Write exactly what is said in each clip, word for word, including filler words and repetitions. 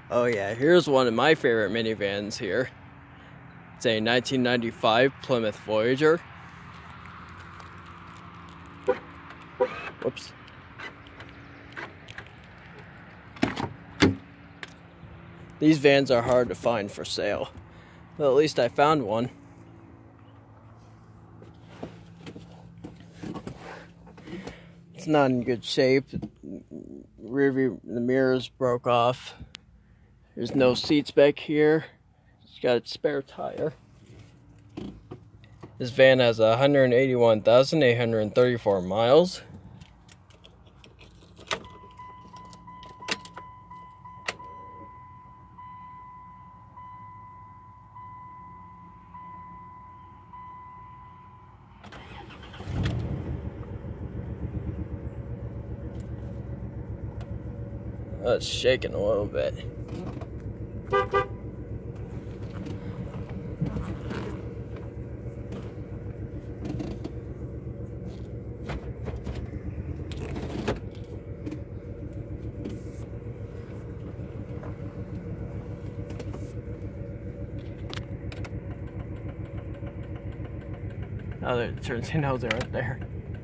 Oh yeah, here's one of my favorite minivans here. It's a nineteen ninety-five Plymouth Voyager. Whoops. These vans are hard to find for sale, but at least I found one. It's not in good shape. Rear view, the mirrors broke off. There's no seats back here. It's got a spare tire. This van has one hundred eighty-one thousand eight hundred thirty-four miles. Oh, it's shaking a little bit. Oh, it turns in those right there.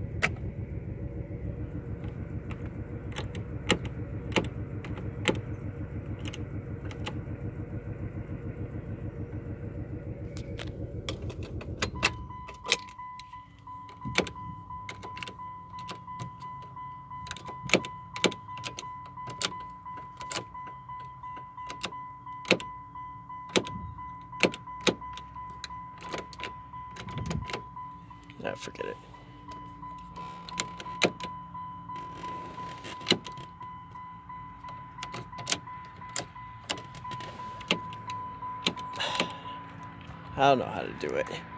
Nah, forget it. I don't know how to do it.